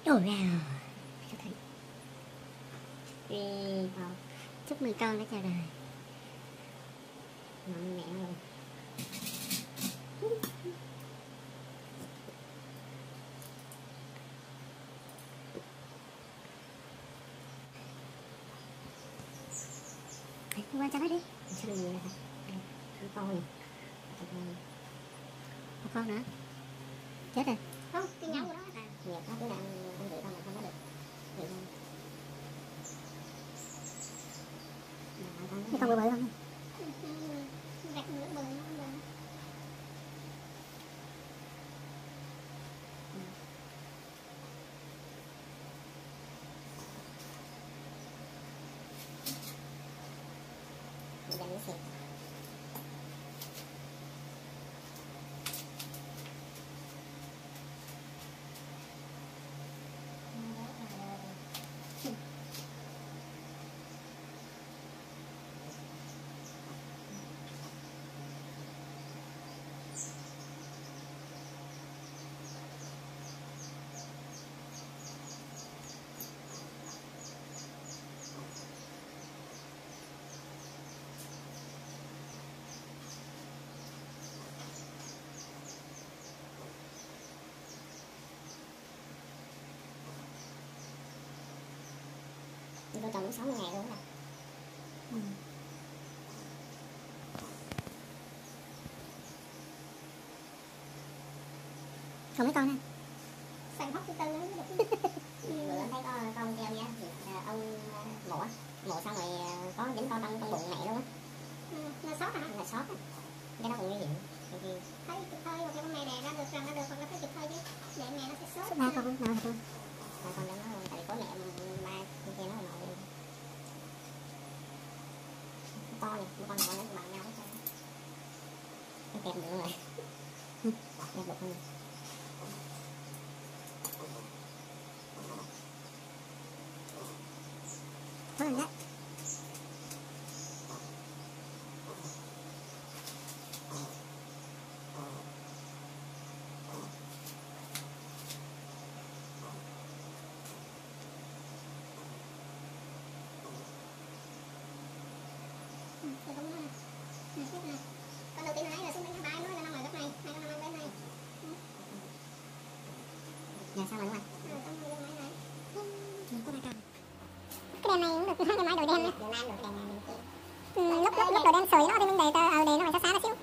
Ôi à, chúc mừng con đã chào đời. Mẹ luôn. Qua cho nó đi. Sao gì vậy? Con gì? Một con nữa. Chết rồi. Không, cái nhau của nó. Nhiệt nó cứ đang ăn vậy con mà không có được. Cái con bự bự không? Gạch nữa bự nó không được. Hãy subscribe tôi trồng 60 ngày luôn rồi. Còn mấy con nè. Xanh hóc cái tư nó được. Bữa thấy có con treo nha, ông mổ xong rồi có dính con trong bụng mẹ luôn á. Là sót hả? Là sót á. Cái đó cũng nguy hiểm. Thấy kịp thời rồi cái con này đẻ ra được rằng nó được còn nó phải kịp thời chứ. Để mẹ nó sẽ sốt. Ba con nào hả con? Ba con đó nó tại có mẹ ba kia nó nội đi. To này, con nhỏ nó bằng nhau hết. Nó kẹp được rồi. Kẹp được không? Có lần đấy. Con đầu tiên là nãy là xuống bên thứ ba nữa là nằm ở góc này, hai con nằm ở bên này. Dạ sao lại ngoài? Có ba con. Cái đèn này cũng được, cái máy đổi đèn này. Lúc đổi đèn sưởi nó thì mình để nó phải xa xa nó xíu.